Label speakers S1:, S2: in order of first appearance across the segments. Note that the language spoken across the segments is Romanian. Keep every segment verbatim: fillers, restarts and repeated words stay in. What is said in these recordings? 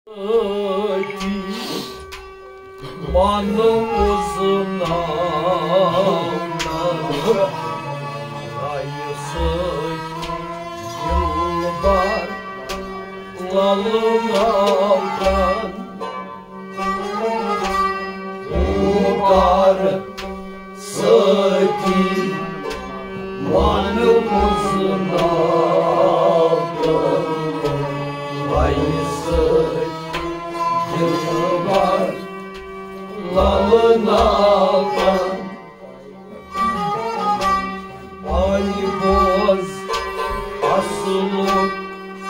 S1: Manım uzun ağlar Rayısı yılbar Lalın aldan Ugar sıkı Manım uzun ağlar Rayısı yılbar Lalın aldan Ali boz asılık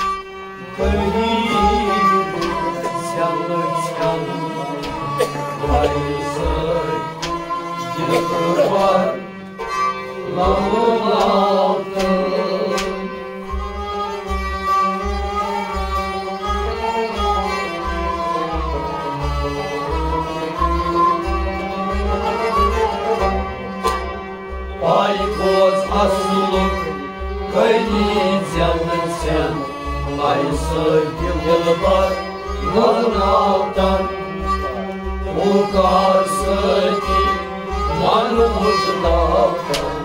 S1: Köyüm Syanlı syanlı Ayısı yılbar Lalın aldan Ay boz asılık Köyün yalnız sen Ayısı yılbar Lalın aldan Bu karşı ki Manımızın aldan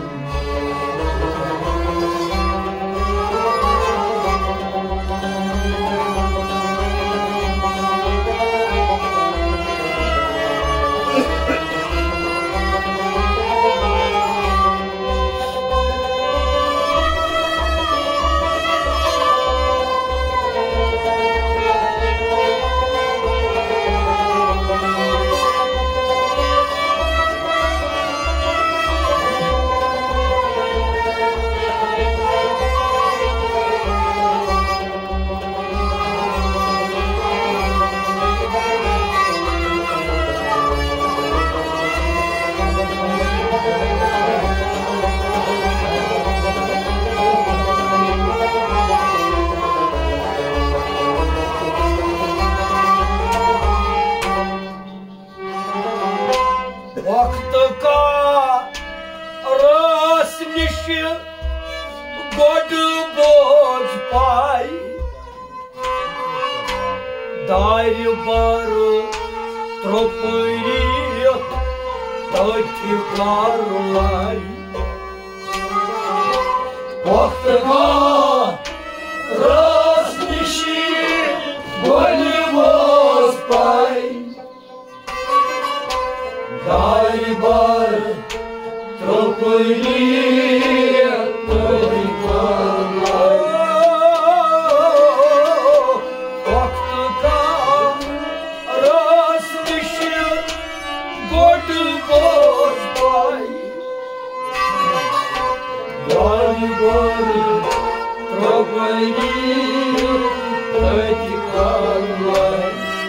S1: Vaktıka rastlışı Godu boz pay Dair barı Tropuyut Tatıklarlay Vaktıka rastlışı Godu boz pay Дай бар тропы Vaktıka rastlışı Godu boz pay Дай бар tropы Tatıklarlay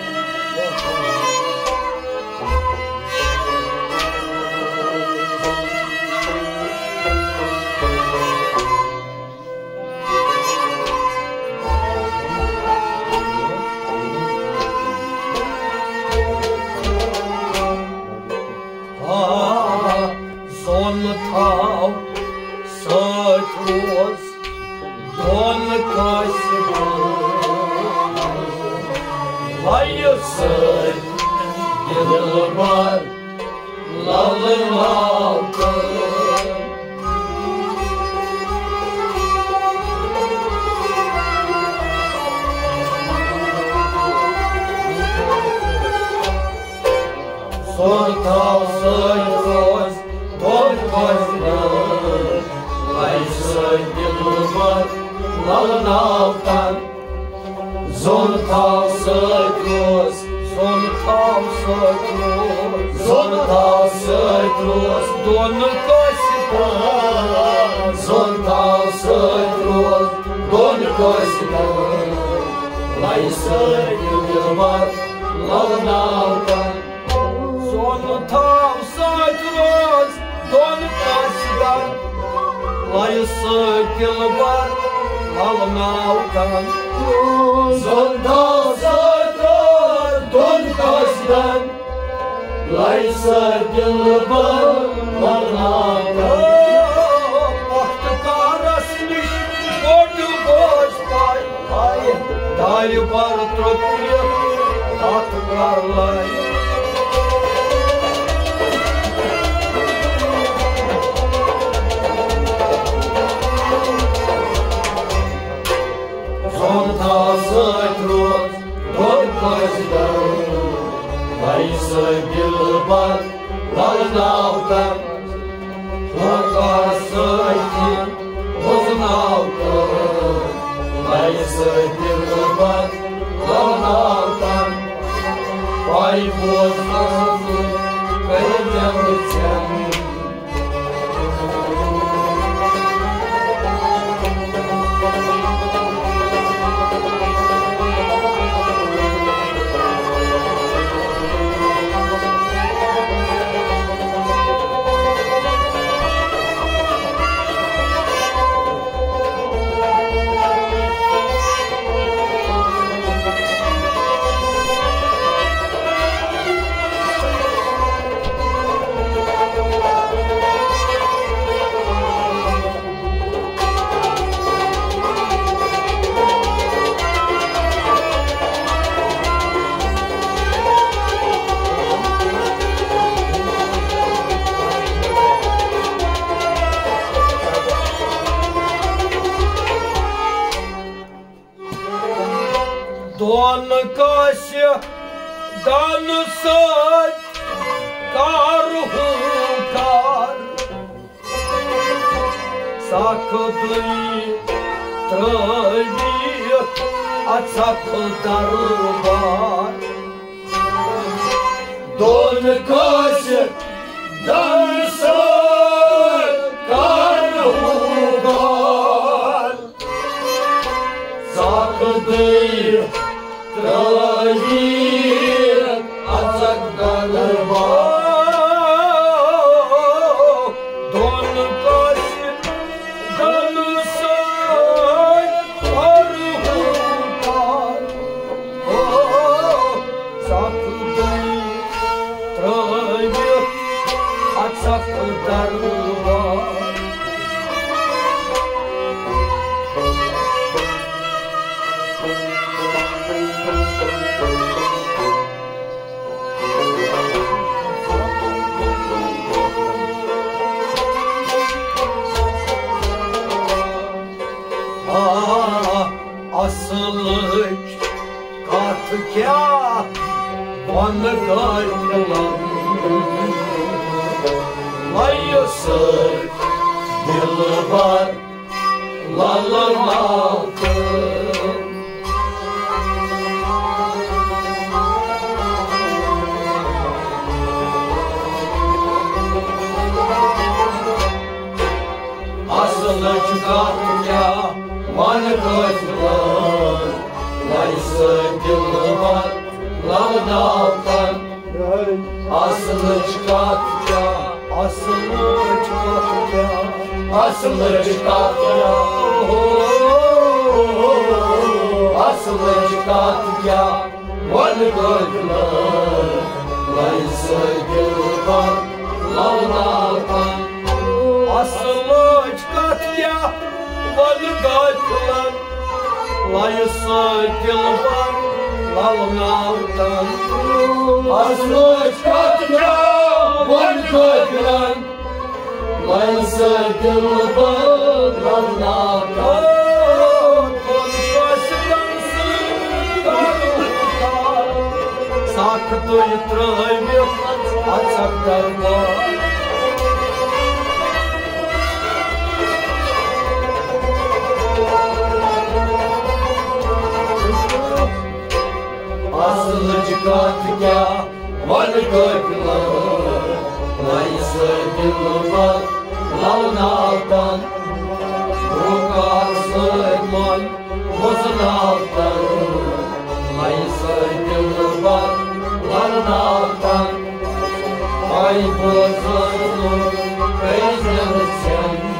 S1: Zon tav saçoz Don kasbaz Layısı yılbar Lalın aldan Zon tav saçoz Don kasbaz Layısı yılbar Lalın aldan Zon tav saçoz Zon tav saçoz Zon tav saçoz Don kasbaz Zon tav saçoz Don kasbaz Layısı yılbar Lalın aldan Zon tav saçoz Don kasbaz Layısı yılbar Lalın aldan Zon tav saçoz Don kasbaz Layısı yılbar Lalın aldan Vaktıka rastlışı Godu boz pay Дай бар тропы atlarlar. Zontasă trus, dorcoși dău, mai să bilbat la înaltă, acasă-i timp, o znaltă, mai să bilbat la înaltă, ai fost văzut că e de-am Doamnă cașă, dană să-ți carul car, s-a cădăit trăie, ați-a căldat râbar. Doamnă cașă, dană să-ți carul car, s-a cădăit trăie, ați-a căldat Doamnă cașă, dană să-ți carul car, s-a cădăit trăie, ați-a căldat asılık katı ya bana gaylan layısık dili var lalın altın asılık katı ya bana gaylan layısık dili var lalın altın asılı çıkartca, asılı çıkartca, asılı çıkartca, asılı çıkartca, vanı gördüler, layısı gülbar, lalın altın. Asılı çıkartca, vanı gördüler, layısı gülbar, lalın altın. Aslı çıkartca, van köklen, layısı gülbar, lalın altın. Konuşası dansın, karlıklar, sakıtı yıtırayım, açaklarlar. Asılı çıkartca, vanı kökler, layısı gülbar, lalın altın. Rukası ekman, bozun altın, layısı gülbar, lalın altın. Ay bozulur, özlemişsin.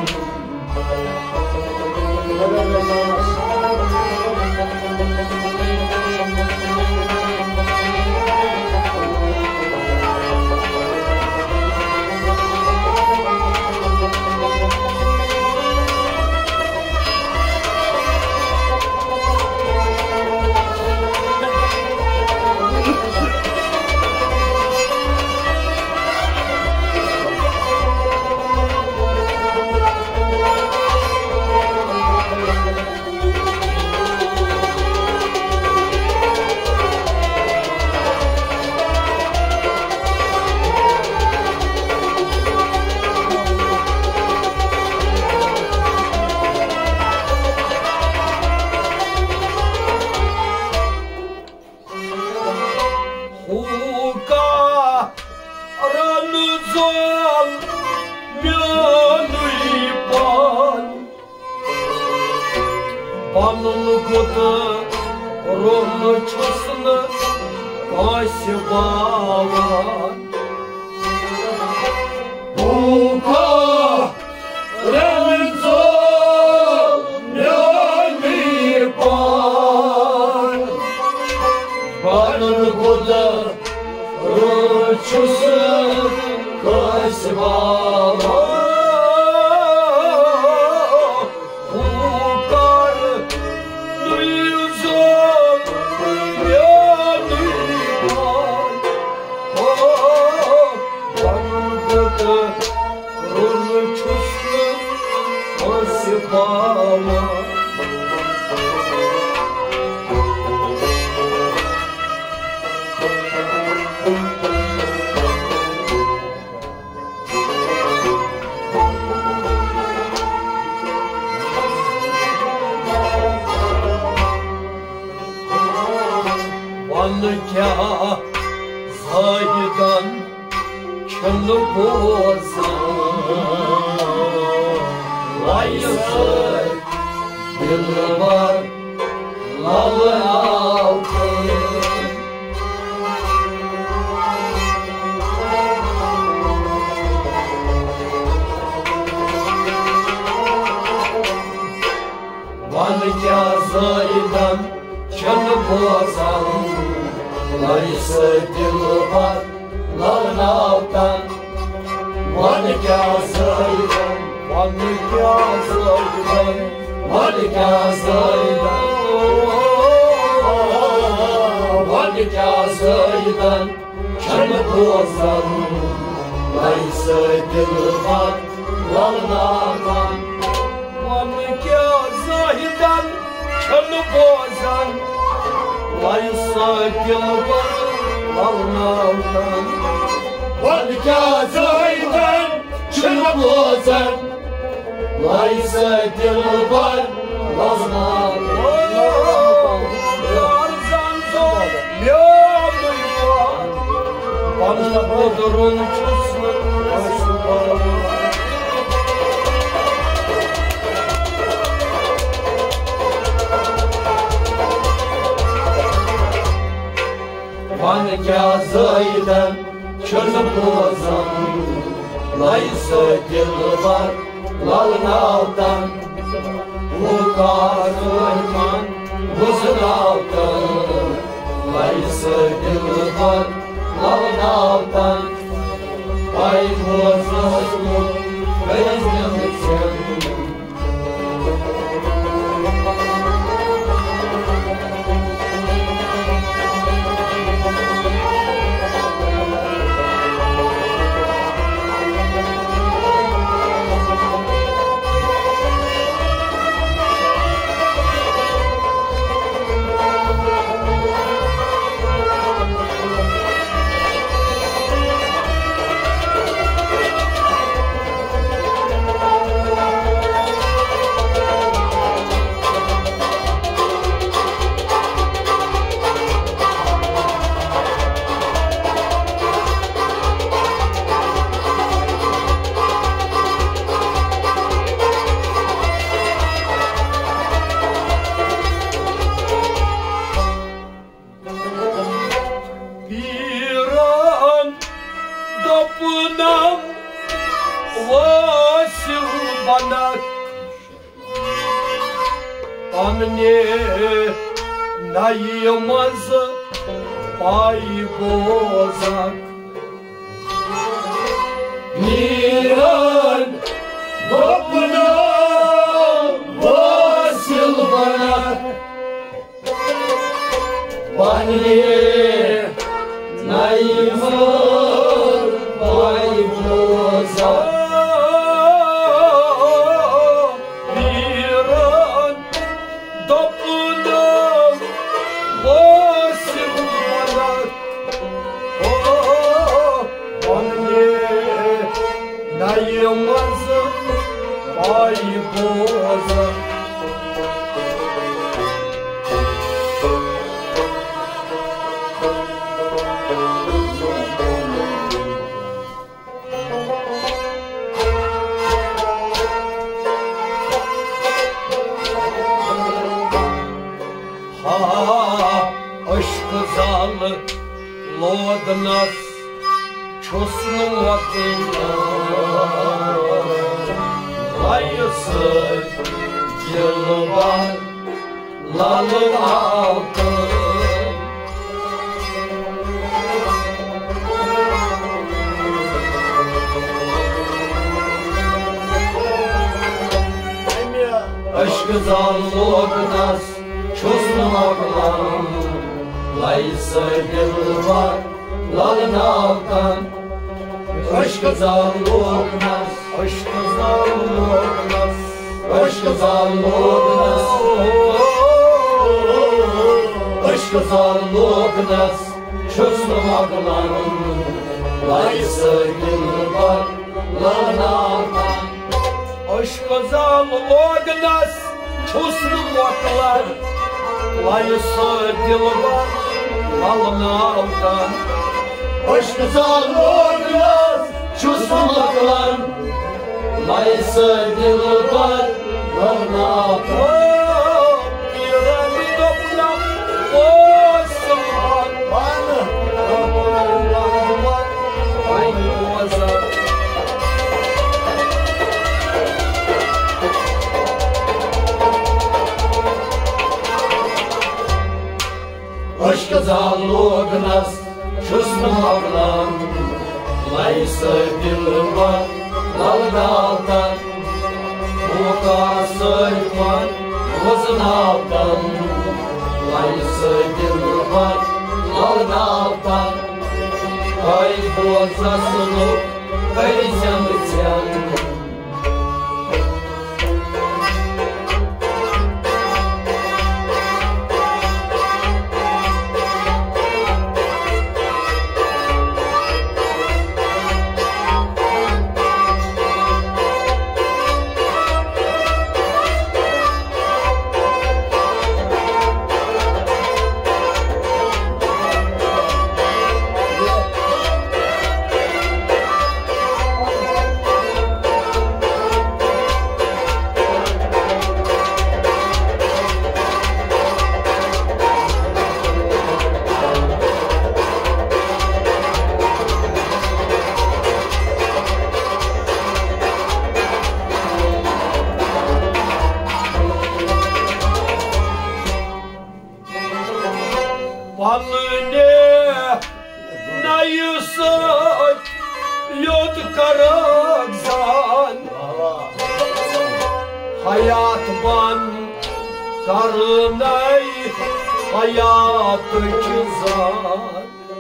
S1: zon mi-a-lui ban. Banul gotă romnăciosnă ca se balan. Buca renzo mi-a-lui ban. Banul gotă romnăciosnă ca se balan. Vanlıkya zahidan könlü bozan. Layısı yıllar lavın altın. Vanlıkya zahidan könlü bozan. Layısı yıllar lavın altın. Vanlıkya zahidan, Vanlıkya zahidan, Vanlıkya zahidan, Vanlıkya zahidan, könlü bozan. Layısı yıllar lavın altın. Vanlıkya zahidan, könlü bozan. Layısı yıllar lavın altın. Vanlıkya zahidan, könlü bozan. Layısı yıllar lavın altın. Yarzan zor mi-a-lui ban. Bana bodurun çısını başı balan. Vanlıkya zahidan, könlü bozan. Layısı yıllar lavın altın. Bu karman buzun altın. Layısı yıllar lavın altın. Ay bozulur gözüm için. Până Vasil Banak Amne Naimază Pai Bozak Miran Până Vasil Banak Amne Naimază Pai Bozak Miran Până Vasil Banak Amne Naimază Pai Bozak lodnas çosnumadına layısı yılı var lalın altın. Aşkı zallıknas çosnumadına layısı yılı var lalın altın. Aşkı zallıknas aşkı zallıknas aşkı zallıknas aşkı zallıknas çosnumadına layısı yılı var lalın altın. Aşkı zallıknas çosnumadına layısı yılı var lalın altın.
S2: Aşkı zallıknas çosnumadına layısı yılı var lalın altın. Aşkı zallıknas çosnumadına layısı yılı var lalın altın. Mukasıyman gözün altın layısı yılı var lalın altın. Ay bozasını kaysan sen
S1: Vanne nayısı yod karakzan hayat van karınay hayatı kızan.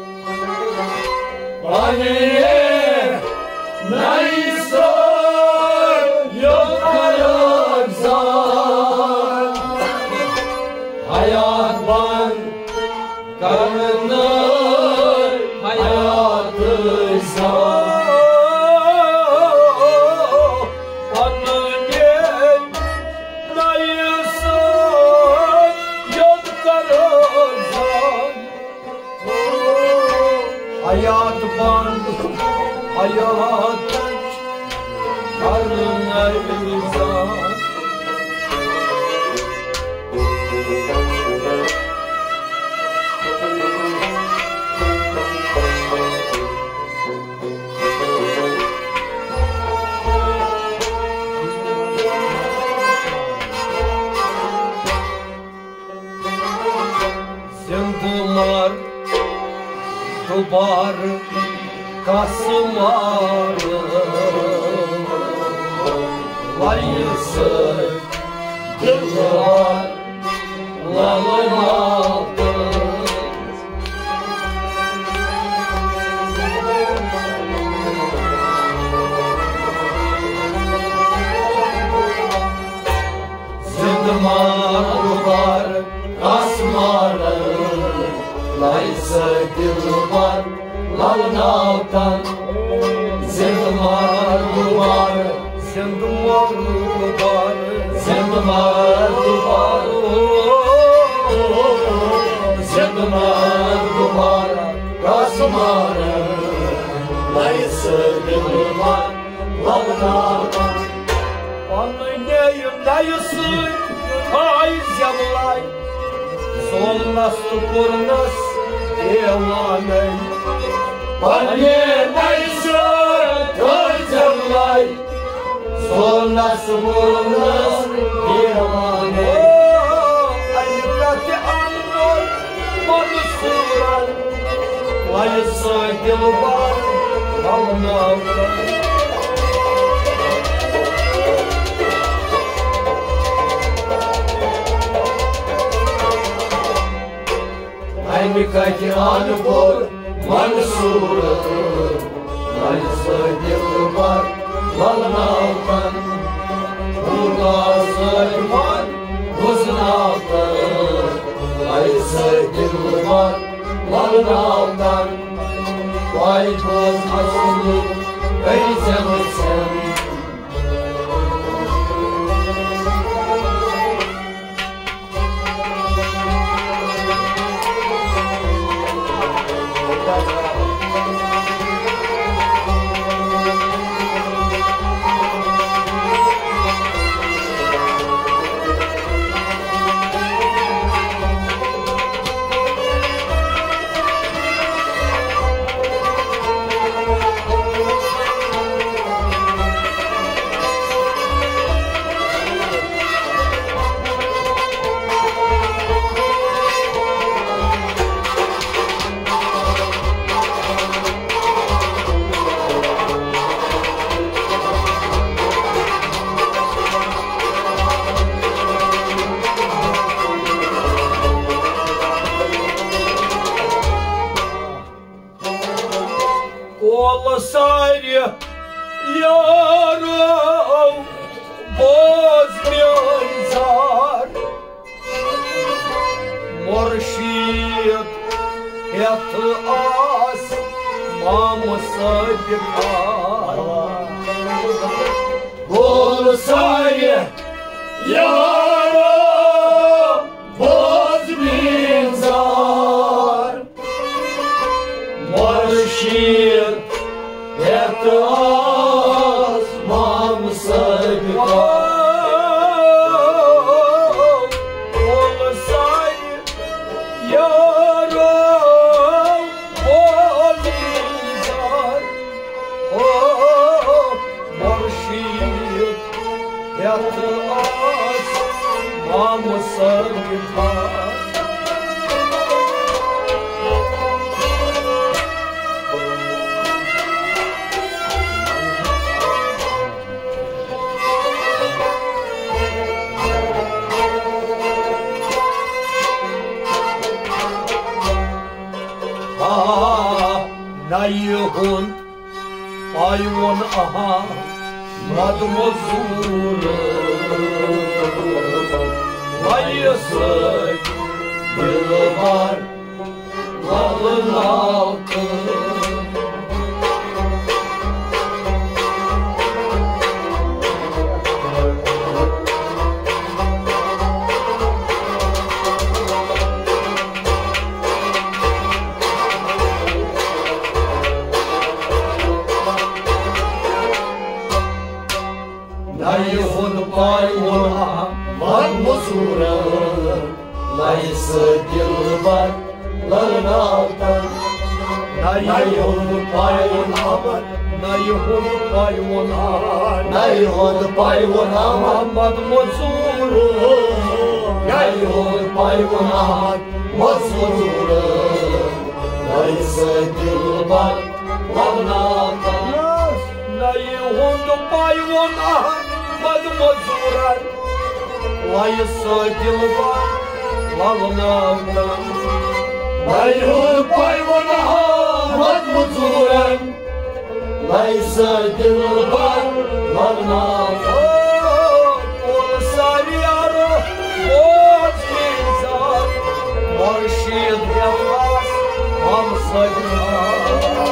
S2: Vanne nayısı yod karakzan hayat van karınlar hayatı zan.
S1: Vanne nayısı yod karakzan hayat van hayat karınay zan. Zindumar dubar kasımar layısı yılı var lalın altın. Zindumar dubar kasımar layısı yılı var lalın altın. Zindumar duvar Zindumar duvar Zindumar duvar Zindumar duvar kasımar layısı yılı var lalın altın. Anlayayım layısı ay zemlay Sol nas tu por nas evanei
S2: Panie tăi Zona sumurnas Irmane
S1: Ai lucrate anul Manusuran Ai să gilbar Alnavra
S2: Ai lucrate anul Manusuran Ai să gilbar Alnavra Urmazări Buznavra Ai să gilbar Alnavra Vai buz asulu Găizem sen
S1: Колосаря яров возмезар Морщит это ас мама садикала
S2: Колосаря яров возмезар Морщит Это аз мам сабика
S1: Колосай яров возмезар Морщит это аз мама сабика Nayhun ayvon aha madmozur Vayısı yılvar lalın altı
S2: Nayhun payvona madmozura Layısı yılvar lalın altı
S1: Nayhun payvona Nayhun payvona
S2: Nayhun payvona
S1: madmozur
S2: Nayhun payvona madmozura Layısı yılvar lalın altı
S1: Nayhun payvona madmozur Layısı yılvar lalın altı
S2: Nayhun payvona madmozura Layısı yılvar lalın altı
S1: Колосаря возмезар Морщит я вас вам согнал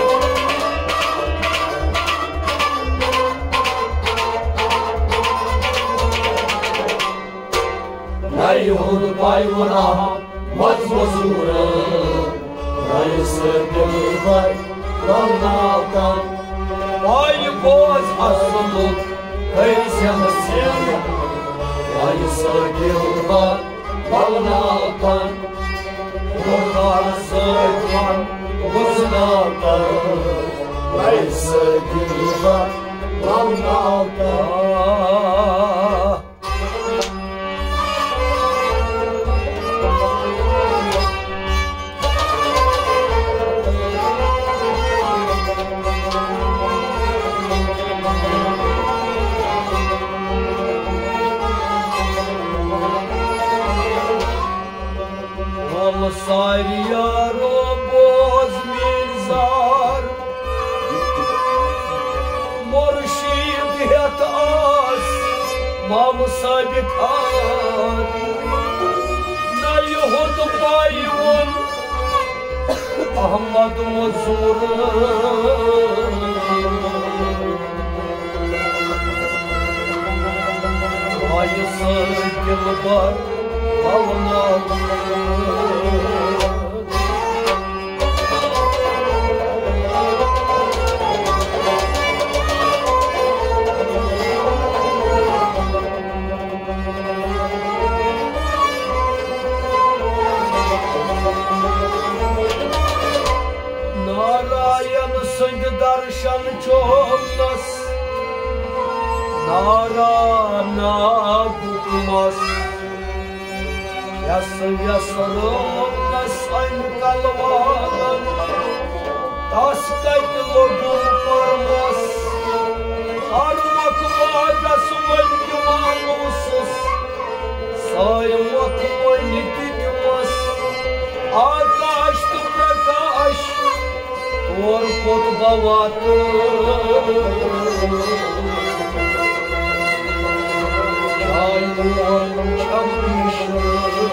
S2: Nayhun payvona madmozura Layısı yılvar lalın altı
S1: Ay boz asılık
S2: Găizem sen Layısı yılvar lalın altı
S1: Kurtar sıkman
S2: Buzunalta Laysa diva Lalnalta
S1: Sayriyaro boz mizar Morşid het as Mam sabikar Na yuhud bayun Ahmad muzur Ayısı dilbar Alnal Narayan sındı darshan çolnas Narana gukmas Yası yasırılmaz aynı kalvalan Tas kaydı logum parmaz Armak vagas oydu malusuz Saymak oydu gümaz Akaştı prakaş Torpot bavatı Çayvan çamışır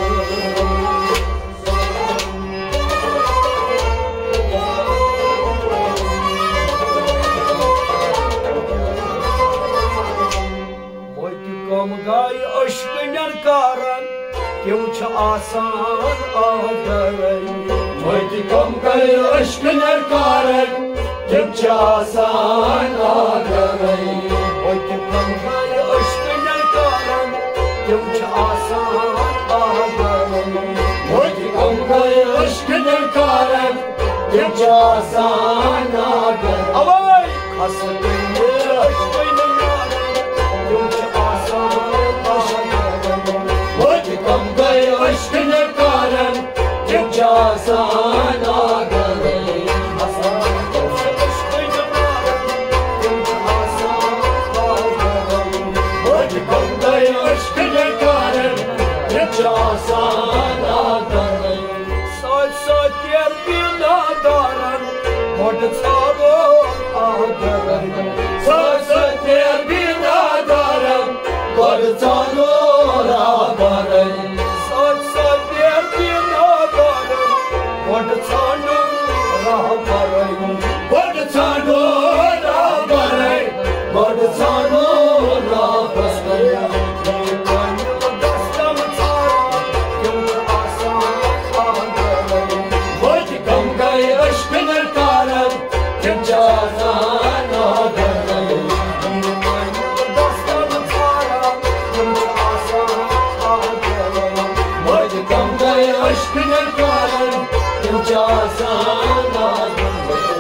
S1: Gay aşkın karan Kyun cha asan agaray
S2: Moyti kam gay aşkın karan Kyun cha asan agaray
S1: Moyti kam gay aşkın karan Kyun cha asan agaray
S2: Moyti kam gay aşkın karan Kyun cha asan agaray
S1: Avay kasıtın aşkın karan Kyun cha asan
S2: Kam gay aşkın karan Kim çasan ağabey
S1: Asan aşkın karan Kyun cha asan agaray
S2: Kam gay aşkın karan Kim çasan ağabey
S1: Saç saç yer binadaran Mod çaro agaray
S2: Saç saç yer binadaran Kod çanor ağabey
S1: Saç saç yer binadaran Mod çano rahabaray
S2: Kod çanor ağabey Kod çanor ağabey
S1: Dastam çara Kyun asan agaray
S2: Moyti kam gay aşkın karan Kim çasan ağabey
S1: Dastam çara Kyun asan agaray
S2: Moyti kam gay aşkın karan Kim çasan ağabey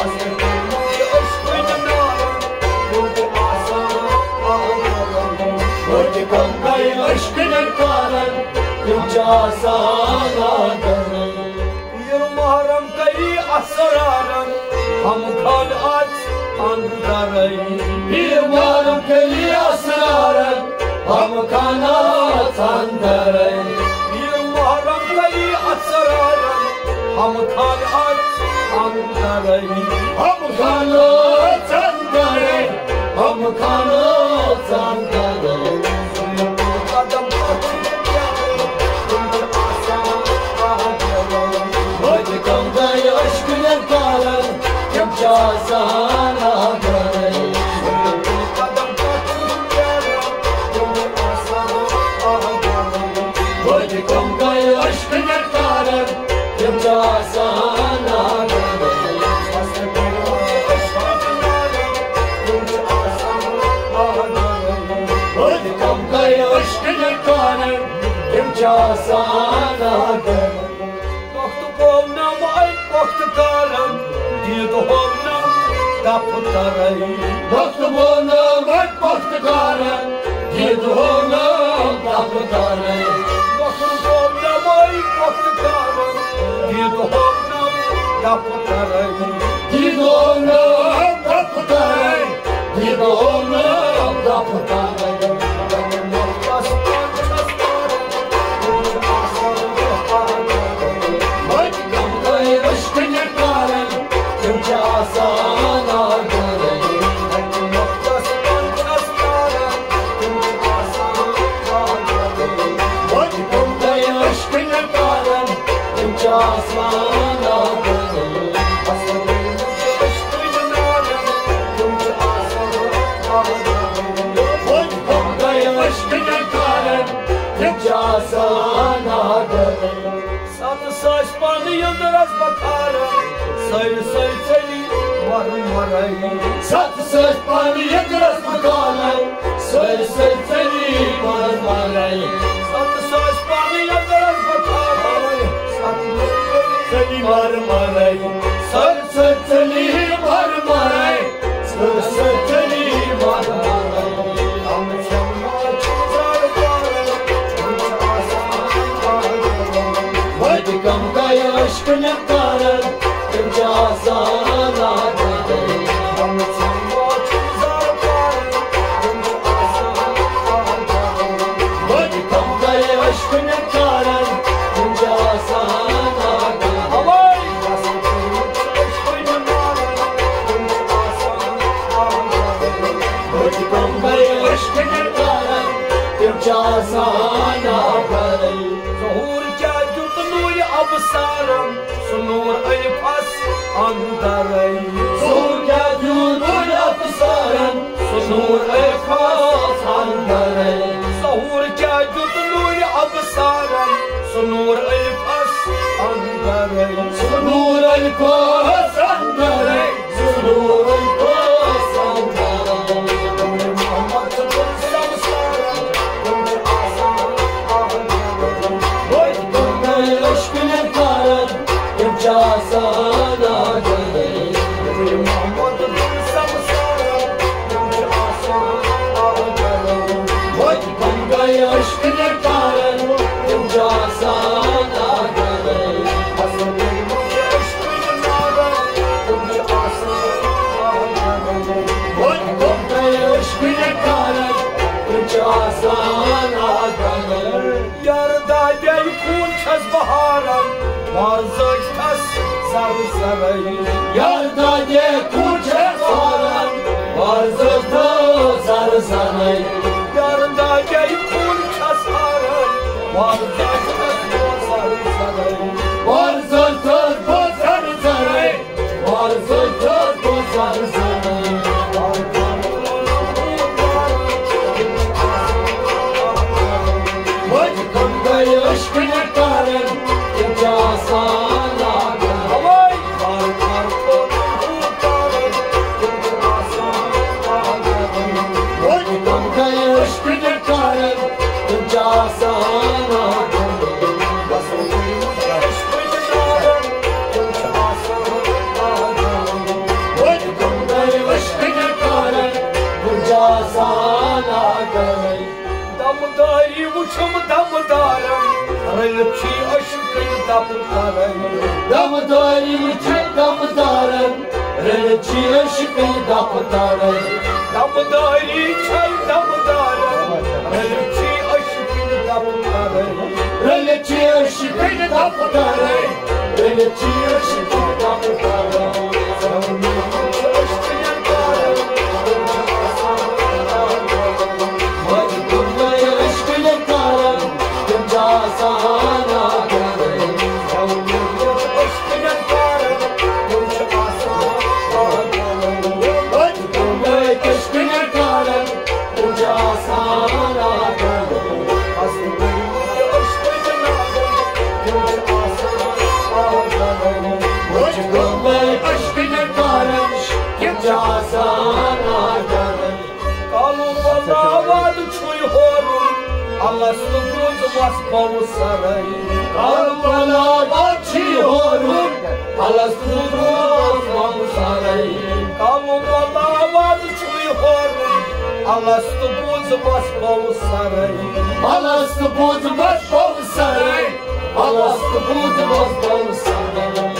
S2: Moyti kam gay aşkın karan Kim çasan ağabey
S1: Bir muharram kayı asraran Ham khan aç andaray
S2: Bir varım keli asraran Ham kanat andaray
S1: Bir muharram kayı asraran Ham khan aç andaray
S2: Ham kanat andaray Ham kanat andaray
S1: Kadam kaçıp geldi Çünkü asan agaray
S2: Moyti kam gay aşkın karan Kim çasan ağabey
S1: Kadam kaçıp geldi Çünkü asan agaray
S2: Moyti kam gay aşkın karan Kim çasan ağabey Moyti kam gay aşkın karan Kim çasan ağabey
S1: karan, did hona, taputarai.
S2: Baktı bana bak baktı kara, girdi ona kapıları.
S1: Bakın hona vay baktı karan, did hona, taputarai.
S2: Girdi ona kapıları, girdi ona kapıları. Vay kapıları aşkın yakarım, kimse asana göreyim. Vay kapıları aşkın yakarım, kimse asana göreyim. Vay kapıları aşkın yakarım, kimse asana göreyim.
S1: Satı saçmanı yıldıraz bakarım, sayı sayı seni varım varayım.
S2: Satı söz bana yediraz bakalım, söyle söyle seni varmarayım.
S1: Satı saçmanı yıldıraz bakarım, satı
S2: Seni varmarayım, söyle söyle seni varmarayım. Söyle söyle seni varmarayım. Vay kamkaya aşkın yakarım, kimse asana göreyim. Vay kamkaya aşkın yakarım, kimse asana göreyim. Vay kamkaya aşkın yakarım, kimse asana göreyim.
S1: Zuhur kâcuk nûr absarım, sunur ayfas andarayım.
S2: Zor geldi bu yapısarım, sunur efas andarayım.
S1: Zuhur kâcuk nûr absarım, sunur ayfas andarayım.
S2: Sunur efas andarayım, sunur efas andarayım. Vay kamkaya aşkın yakarım, kimse asana göreyim. Vay kamkaya aşkın yakarım, kimse asana göreyim. Vay kamkaya aşkın yakarım, kimse asana göreyim.
S1: Yarda gel kun kez baharam, varzak tas sarı sarayım.
S2: Yarda de kuçe saran, varzıkta sarı sanay.
S1: Yarda gel kun kez haram, varzak tas sarı sarayım.
S2: Varzıkta sarı sanay, varzıkta sarı sanay. Vay kamkaya aşkın yakarım, kimse asana göreyim.
S1: Havay kar kar konu karım,
S2: Vay kamkaya aşkın yakarım, kimse asana göreyim. Vay kamkaya aşkın yakarım, kimse asana göreyim.
S1: Damdari uçum damdarım, rılıpçı aşkın damdarım.
S2: Damdari uçak damdarım, rılıçı aşkın damdarım.
S1: Damdari çay damdarım, rılıpçı aşkın damdarım.
S2: Rılıçı aşkın damdarım, rılıçı aşkın damdarım. Vay kamkaya aşkın yakarım, kimse asana göreyim. Vay kamkaya aşkın yakarım, kimse asana göreyim. Vay kamkaya aşkın yakarım, kimse asana göreyim.
S1: Allah stupuz was pavu saray.
S2: Kalbala baçı horun, Alastu bozmam saray.
S1: Kamu balavad çuy hor. Alastu bozmaz bol saray.
S2: Alastu bozmaz bol saray. Alastu bozmaz bol saray.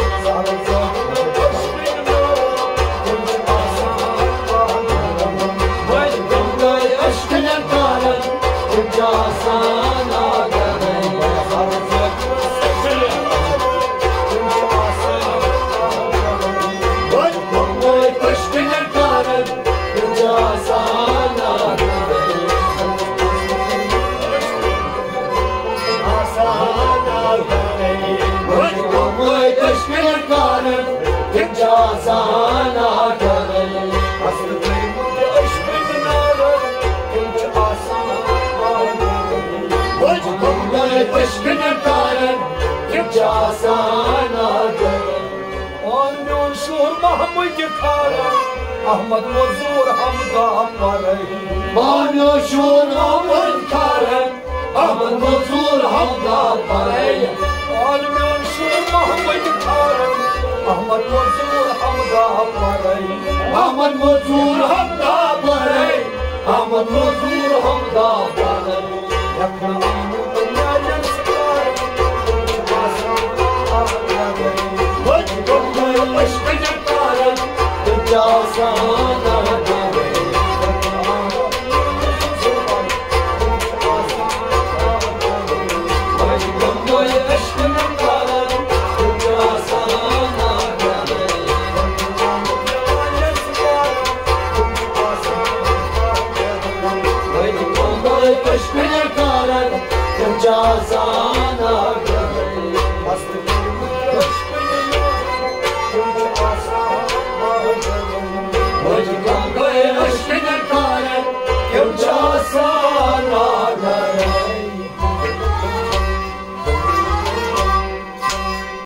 S2: Ahmad Mazur Hamda Paray. Bano şur Ahmad Karen. Ahmad Mazur Hamda Paray.
S1: Bano şur Mahmud Karen. Ahmad Mazur Hamda Paray.
S2: Ahmad Mazur Hamda Paray. Ahmad Mazur Hamda Paray.
S1: Yakna Ahmad Nayan Sıkar.
S2: Vay kumay aşkına karen. Sana